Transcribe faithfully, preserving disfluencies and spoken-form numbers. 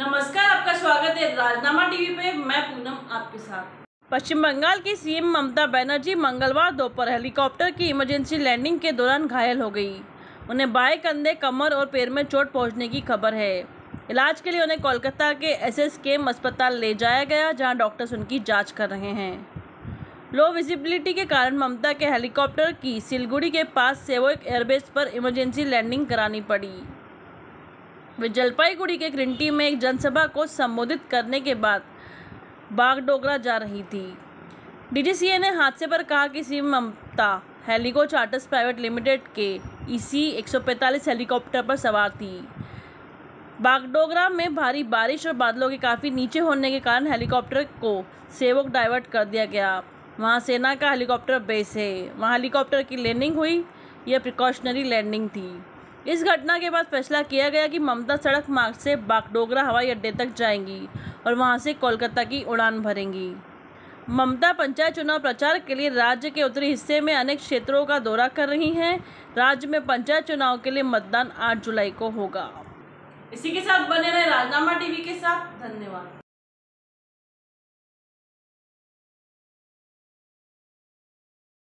नमस्कार, आपका स्वागत है राजनामा टीवी पे। मैं पूनम आपके साथ। पश्चिम बंगाल की सीएम ममता बनर्जी मंगलवार दोपहर हेलीकॉप्टर की इमरजेंसी लैंडिंग के दौरान घायल हो गई। उन्हें बाएं कंधे, कमर और पैर में चोट पहुंचने की खबर है। इलाज के लिए उन्हें कोलकाता के एसएसकेएम अस्पताल ले जाया गया, जहां डॉक्टर्स उनकी जांच कर रहे हैं। लो विजिबिलिटी के कारण ममता के हेलीकॉप्टर की सिलगुड़ी के पास सेवक एयरबेस पर इमरजेंसी लैंडिंग करानी पड़ी। वे जलपाईगुड़ी के क्रिंटी में एक जनसभा को संबोधित करने के बाद बागडोगरा जा रही थी। डीजीसीए ने हादसे पर कहा कि CM Mamata Helico charters private limited के ईसी एक सौ पैंतालीस हेलीकॉप्टर पर सवार थी। बागडोगरा में भारी बारिश और बादलों के काफी नीचे होने के कारण हेलीकॉप्टर को सेवक डाइवर्ट कर दिया गया। वहां सेना का हेलीकॉप्टर बेस है। वहां हेलीकॉप्टर की लैंडिंग हुई। यह प्रिकॉशनरी लैंडिंग थी। इस घटना के बाद फैसला किया गया कि ममता सड़क मार्ग से बागडोगरा हवाई अड्डे तक जाएंगी और वहां से कोलकाता की उड़ान भरेंगी। ममता पंचायत चुनाव प्रचार के लिए राज्य के उत्तरी हिस्से में अनेक क्षेत्रों का दौरा कर रही हैं। राज्य में पंचायत चुनाव के लिए मतदान आठ जुलाई को होगा। इसी के साथ बने रहे राजनामा टीवी के साथ। धन्यवाद।